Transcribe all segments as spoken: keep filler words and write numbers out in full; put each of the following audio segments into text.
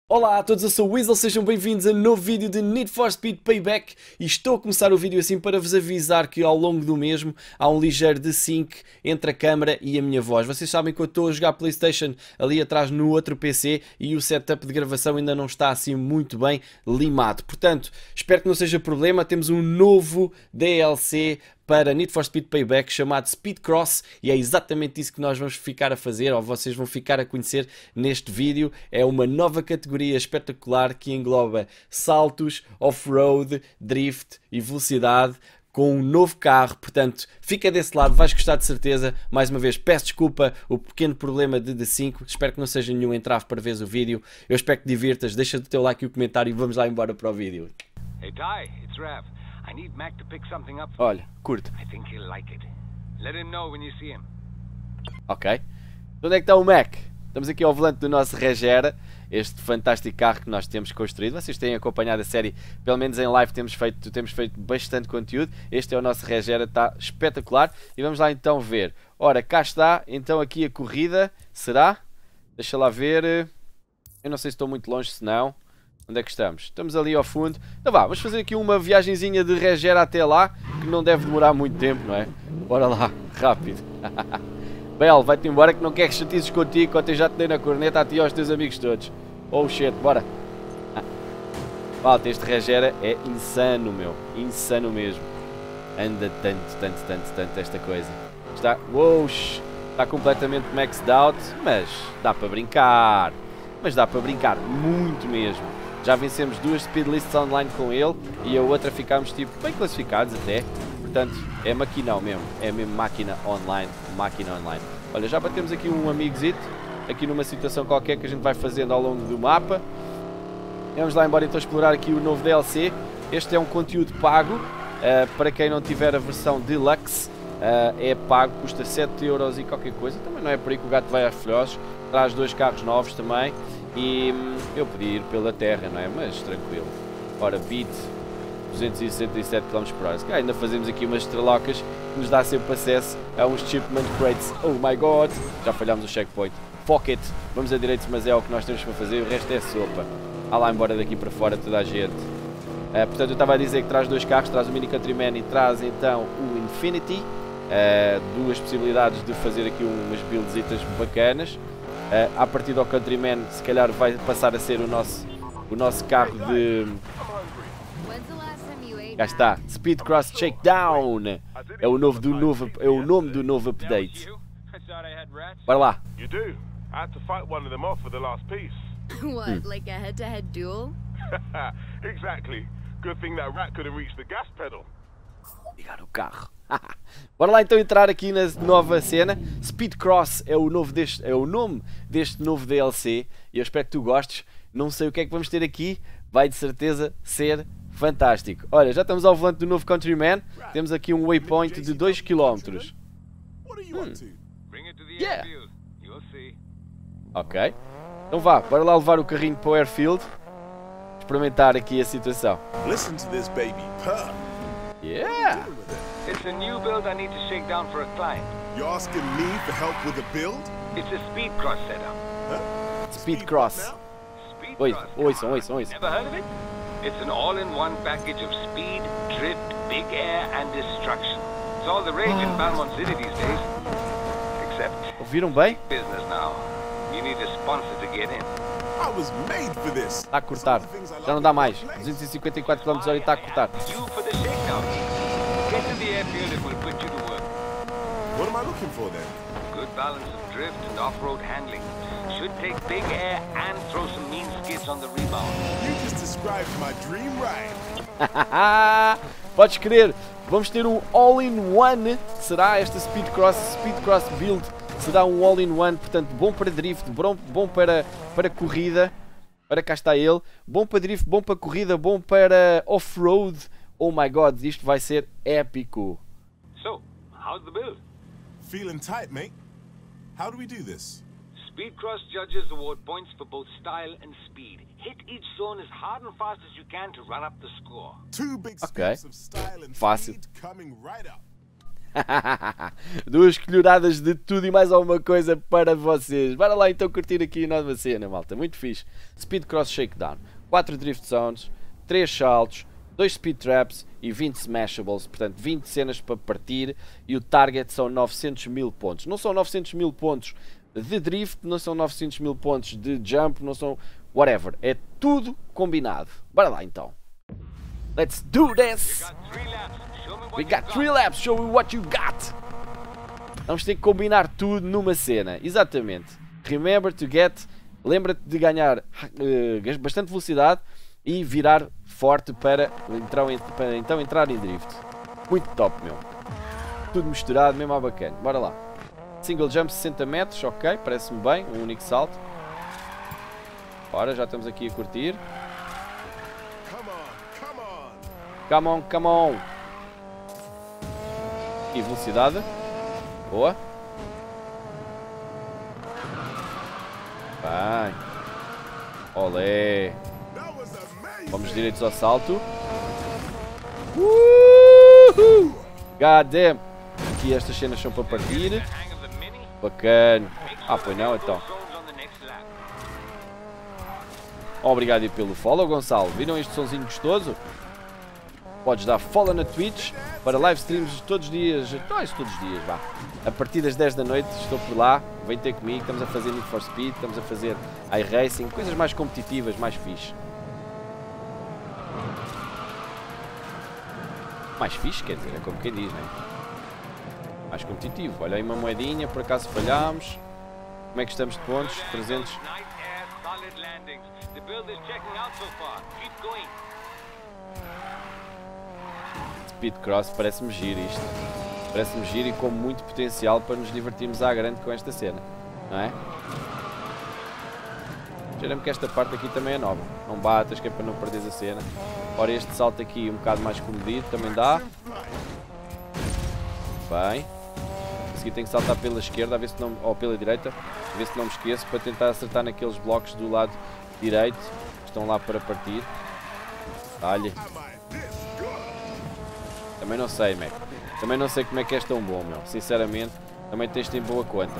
Olá a todos, eu sou o Weasel, sejam bem-vindos a um novo vídeo de Need for Speed Payback e estou a começar o vídeo assim para vos avisar que ao longo do mesmo há um ligeiro desync entre a câmera e a minha voz. Vocês sabem que eu estou a jogar PlayStation ali atrás no outro P C e o setup de gravação ainda não está assim muito bem limado. Portanto, espero que não seja problema, temos um novo D L C para Need for Speed Payback chamado Speed Cross e é exatamente isso que nós vamos ficar a fazer, ou vocês vão ficar a conhecer neste vídeo. É uma nova categoria espetacular que engloba saltos, off-road, drift e velocidade com um novo carro, portanto fica desse lado, vais gostar de certeza. Mais uma vez peço desculpa o pequeno problema de D cinco, espero que não seja nenhum entrave para veres o vídeo, eu espero que te divirtas, deixa o teu like e o comentário e vamos lá embora para o vídeo. Hey Ty, it's Rav. I need Mac to pick something up. Olha, curto. I think he'll like it. Let him know when you see him. Ok. Onde é que está o Mac? Estamos aqui ao volante do nosso Regera, este fantástico carro que nós temos construído. Vocês têm acompanhado a série, pelo menos em live temos feito, temos feito bastante conteúdo. Este é o nosso Regera, está espetacular. E vamos lá então ver. Ora, cá está, então aqui a corrida, será? Deixa lá ver. Eu não sei se estou muito longe, se não. Onde é que estamos? Estamos ali ao fundo. Então vá, vamos fazer aqui uma viagenzinha de Regera até lá, que não deve demorar muito tempo, não é? Bora lá, rápido. Bel, vai-te embora que não quer que chatices contigo quando eu já te dei na corneta a ti e aos teus amigos todos. Oh shit, bora. Falta, este Regera é insano, meu. Insano mesmo. Anda tanto, tanto, tanto, tanto esta coisa. Está, uou, está completamente maxed out, mas dá para brincar. Mas dá para brincar, muito mesmo. Já vencemos duas speed lists online com ele e a outra ficámos tipo bem classificados até. Portanto, é maquinão mesmo. É mesmo máquina online. Máquina online. Olha, já batemos aqui um amigozito. Aqui numa situação qualquer que a gente vai fazendo ao longo do mapa. Vamos lá embora então explorar aqui o novo D L C. Este é um conteúdo pago. Uh, para quem não tiver a versão Deluxe, uh, é pago. Custa sete euros e qualquer coisa. Também não é por aí que o gato vai a filhos. Traz dois carros novos também. E hum, eu podia ir pela terra, não é? Mas tranquilo. Ora, beat duzentos e sessenta e sete quilómetros por hora. Ainda fazemos aqui umas estrelocas que nos dá sempre acesso a uns shipment crates. Oh my god! Já falhámos o checkpoint. Fuck it! Vamos a direito, mas é o que nós temos para fazer. O resto é sopa. Há lá embora daqui para fora toda a gente. Uh, portanto, eu estava a dizer que traz dois carros. Traz o Mini Countryman e traz então o Infinity. Uh, duas possibilidades de fazer aqui umas buildsitas bacanas. Uh, a partir do Countryman, se calhar vai passar a ser o nosso, o nosso carro de... Já está, Speed Cross Shakedown. É o, novo do novo, é o nome do novo update. Bora lá. What, like a head-to-head duel? Exactly. Good thing that rat couldn't reach the gas pedal. Ligar o carro. Bora lá então entrar aqui na nova cena. Speed Cross é o, novo deste, é o nome deste novo D L C e eu espero que tu gostes. Não sei o que é que vamos ter aqui, vai de certeza ser fantástico. Olha, já estamos ao volante do novo Countryman. Temos aqui um waypoint de dois quilómetros. Hum. Yeah. Ok, então vá, bora lá levar o carrinho para o airfield. Experimentar aqui a situação. Listen to this baby purr. Yeah. It's a new build I need to shake down for a client. You're asking me for help with the build? It's a speed cross setup. Huh? Speed Cross. Speed Oi, cross. ouçam, ouçam, ouçam. Never heard of it? It's an all-in-one package of speed, drift, big air and destruction. It's all the rage in Belmont City these days. Except Ouviram bem? business now. You need a sponsor to get in. I was made for this. Está a cortar. Já não dá mais. duzentos e cinquenta e quatro quilómetros por hora e está a cortar. You for the shakedown. Get to the airfield and we'll put you to work. What am I looking for then? Good balance of drift and off-road handling. Should take big air and throw some mean skids on the rebound. You just described my dream ride. Podes crer. Vamos ter um all-in-one. Será esta Speed Cross, Speed Cross Build? Será um all-in-one, portanto, bom para drift, bom, bom para, para corrida. Ora, cá está ele. Bom para drift, bom para corrida, bom para off-road. Oh my god, isto vai ser épico. So, how's the build? Feeling tight, mate. How do we do this? Speedcross judges award points for both style and speed. Hit each zone as hard and fast as you can to run up the score. Two big Okay. scoops of style and Fácil. speed coming right up. Duas colhoradas de tudo e mais alguma coisa para vocês. Bora lá então curtir aqui a nova cena, malta. Muito fixe. Speed Cross Shakedown. quatro Drift Zones, três saltos, dois Speed Traps e vinte Smashables. Portanto, vinte cenas para partir. E o target são novecentos mil pontos. Não são novecentos mil pontos de Drift, não são novecentos mil pontos de Jump, não são... whatever. É tudo combinado. Bora lá então. Let's do this! We got three laps, show me what you got! Vamos ter que combinar tudo numa cena. Exatamente. Remember to get... Lembra-te de ganhar uh, bastante velocidade e virar forte para, entrar em, para então entrar em drift. Muito top, meu. Tudo misturado, mesmo à bacana. Bora lá. Single jump sessenta metros, ok, parece-me bem. Um único salto. Ora, já estamos aqui a curtir. Come on, come on. E velocidade. Boa. Bem. Olé. Vamos direitos ao salto. Uhul. God damn. Aqui estas cenas são para partir. Bacana. Ah, pois não, então. Obrigado pelo follow, Gonçalo. Viram este sonzinho gostoso? Podes dar follow na Twitch para live streams todos os dias. Não, isso todos os dias, vá. A partir das dez da noite estou por lá. Vem ter comigo. Estamos a fazer Need for Speed. Estamos a fazer iRacing. Coisas mais competitivas, mais fixe. Mais fixe, quer dizer, é como quem diz, não é? Mais competitivo. Olha aí uma moedinha, por acaso falhámos. Como é que estamos de pontos? trezentos. Speed Cross, parece-me giro isto. Parece-me giro e com muito potencial para nos divertirmos à grande com esta cena. Não é? Cheira-me que esta parte aqui também é nova. Não batas, que é para não perderes a cena. Ora, este salto aqui um bocado mais comedido também dá. Bem. A seguir tenho que saltar pela esquerda, a ver se não, ou pela direita, a ver se não me esqueço, para tentar acertar naqueles blocos do lado direito. Que estão lá para partir. Dá-lhe. Também não sei, Mac. Também não sei como é que és tão bom, meu. Sinceramente, também tens em boa conta.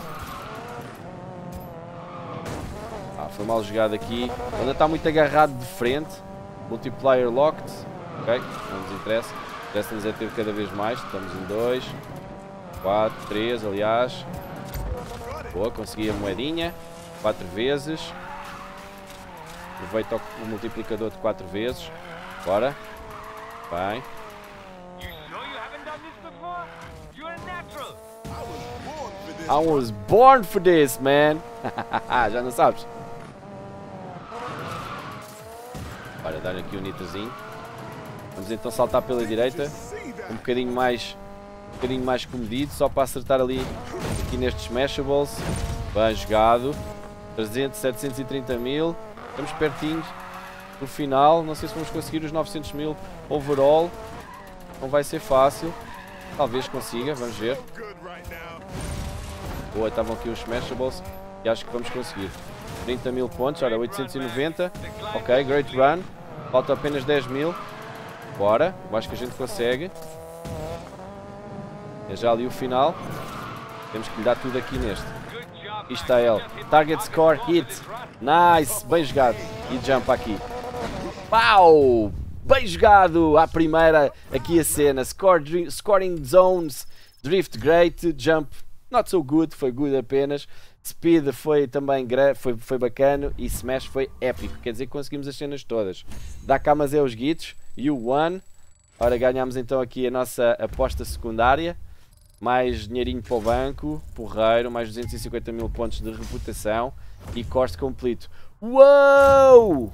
Ah, foi mal jogado aqui. Ainda está muito agarrado de frente. Multiplier locked. Ok, não nos interessa. Interessa-nos é ter cada vez mais. Estamos em dois, quatro, três, aliás. Boa, consegui a moedinha. quatro vezes. Aproveito o multiplicador de quatro vezes. Bora. Bem. I was born for this, man. Já não sabes? Olha, dar aqui o um nitrozinho. Vamos então saltar pela direita. Um bocadinho mais um bocadinho mais comedido, só para acertar ali aqui nestes Smashables. Bem jogado. trezentos, setecentos e trinta mil. Estamos pertinhos do final. Não sei se vamos conseguir os novecentos mil overall. Não vai ser fácil. Talvez consiga, vamos ver. Boa, estavam aqui os Smashables e acho que vamos conseguir. trinta mil pontos, ora oitocentos e noventa. Ok, great run. Falta apenas dez mil. Bora, eu acho que a gente consegue. É já ali o final. Temos que lhe dar tudo aqui neste. Isto está ele. Target score hit. Nice, bem jogado. E jump aqui. Pau! Bem jogado! À primeira, aqui a cena. Score, scoring zones. Drift great. Jump not so good. Foi good apenas. Speed foi também foi, foi bacana. E Smash foi épico. Quer dizer que conseguimos as cenas todas. Dá cá mas é os guitos. E o one. Ora, ganhamos então aqui a nossa aposta secundária. Mais dinheirinho para o banco. Porreiro. Mais duzentos e cinquenta mil pontos de reputação. E course completo. Uou!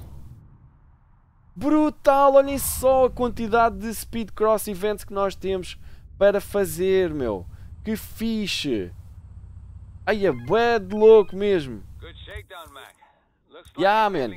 Brutal! Olhem só a quantidade de Speed Cross Events que nós temos para fazer, meu. Que fixe! Ai, é bad louco mesmo. Yeah, man.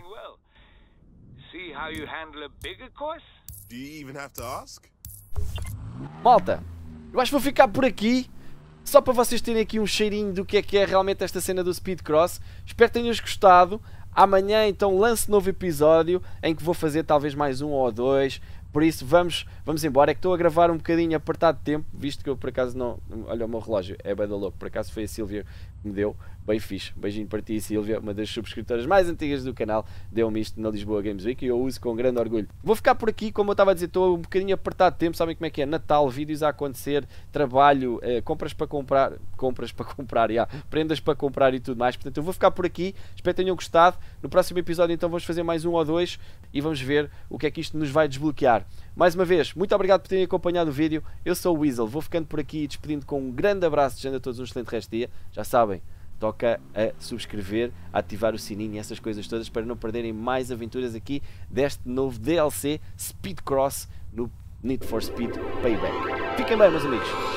Malta, eu acho que vou ficar por aqui. Só para vocês terem aqui um cheirinho do que é que é realmente esta cena do Speed Cross. Espero que tenhas gostado. Amanhã então lance novo episódio em que vou fazer talvez mais um ou dois. Por isso, vamos, vamos embora. É que estou a gravar um bocadinho apertado de tempo, visto que eu por acaso não... Olha o meu relógio, é bem da louco. Por acaso foi a Sílvia que me deu. Bem fixe. Beijinho para ti, Sílvia, uma das subscritoras mais antigas do canal. Deu-me isto na Lisboa Games Week e eu uso com grande orgulho. Vou ficar por aqui, como eu estava a dizer, estou um bocadinho apertado de tempo. Sabem como é que é? Natal, vídeos a acontecer, trabalho, eh, compras para comprar... Compras para comprar, yeah, prendas para comprar e tudo mais. Portanto, eu vou ficar por aqui. Espero que tenham gostado. No próximo episódio, então, vamos fazer mais um ou dois e vamos ver o que é que isto nos vai desbloquear. Mais uma vez, muito obrigado por terem acompanhado o vídeo. Eu sou o Weasel, vou ficando por aqui e despedindo com um grande abraço, desejando a todos um excelente resto de dia. Já sabem, toca a subscrever, a ativar o sininho e essas coisas todas para não perderem mais aventuras aqui deste novo D L C Speed Cross no Need for Speed Payback. Fiquem bem, meus amigos.